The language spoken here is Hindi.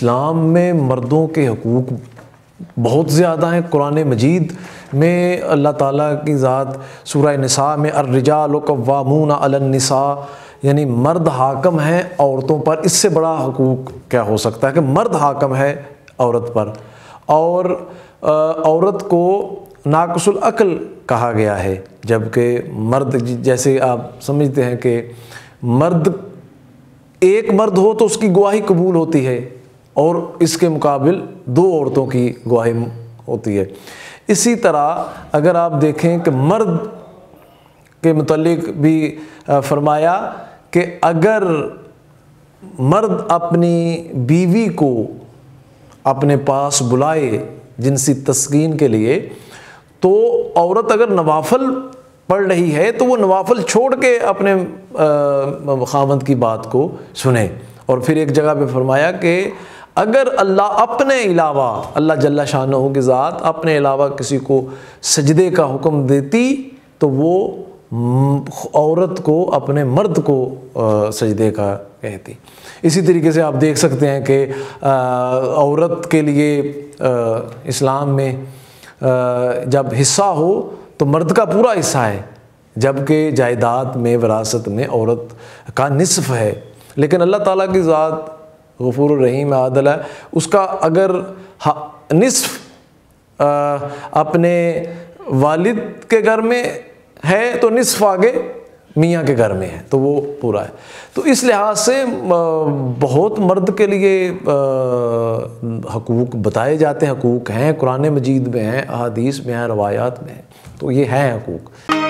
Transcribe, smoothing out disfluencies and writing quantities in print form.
इस्लाम में मर्दों के हकूक़ बहुत ज़्यादा हैं। कुरान मजीद में अल्लाह ताला की ज़ात सूरह निसा में अर्रिजालु कव्वामूना अलन निसा, यानी मर्द हाकम हैं औरतों पर। इससे बड़ा हकूक़ क्या हो सकता है कि मर्द हाकम है औरत पर। और औरत को नाक़िसुल अक़ल कहा गया है, जबकि मर्द, जैसे आप समझते हैं कि एक मर्द हो तो उसकी गवाही कबूल होती है और इसके मुकाबिल 2 औरतों की गवाही होती है। इसी तरह अगर आप देखें कि मर्द के मुतल्लिक़ भी फरमाया कि अगर मर्द अपनी बीवी को अपने पास बुलाए जिनसी तस्कीन के लिए, तो औरत अगर नवाफल पढ़ रही है तो वो नवाफल छोड़ के अपने खावंद की बात को सुने। और फिर एक जगह पे फरमाया कि अगर अल्लाह अपने अलावा, अल्लाह जल्ला शानहू की ज़ात अपने अलावा किसी को सजदे का हुक्म देती तो वो औरत को अपने मर्द को सजदे का कहती। इसी तरीके से आप देख सकते हैं कि औरत के लिए इस्लाम में जब हिस्सा हो तो मर्द का पूरा हिस्सा है, जबकि जायदाद में, विरासत में औरत का निसफ है। लेकिन अल्लाह ताला की ज़ात गफूर रहीम आदिल है, उसका अगर निसफ अपने वालिद के घर में है तो निसफ आगे मियाँ के घर में है, तो वो पूरा है। तो इस लिहाज से बहुत मर्द के लिए हकूक़ बताए जाते हैं, हकूक़ हैं, कुरान मजीद में हैं, अहादीस में हैं, रवायात में हैं, तो ये हैं हकूक़।